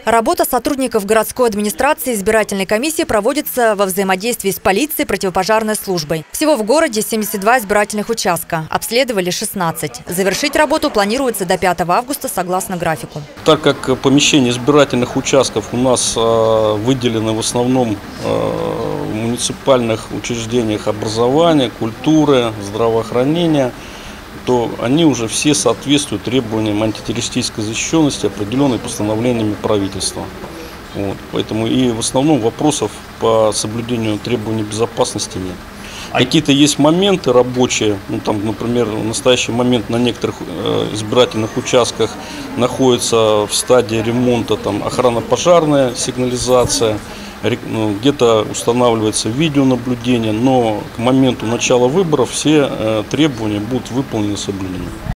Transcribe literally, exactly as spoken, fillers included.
Работа сотрудников городской администрации и избирательной комиссии проводится во взаимодействии с полицией и противопожарной службой. Всего в городе семьдесят два избирательных участка. Обследовали шестнадцать. Завершить работу планируется до пятого августа согласно графику. Так как помещения избирательных участков у нас выделены в основном в муниципальных учреждениях образования, культуры, здравоохранения, то они уже все соответствуют требованиям антитеррористической защищенности, определенной постановлениями правительства. Вот. Поэтому и в основном вопросов по соблюдению требований безопасности нет. Какие-то есть моменты рабочие, ну, там, например, в настоящий момент на некоторых э, избирательных участках находится в стадии ремонта там, охрана-пожарная сигнализация, ну, где-то устанавливается видеонаблюдение, но к моменту начала выборов все э, требования будут выполнены, соблюдены.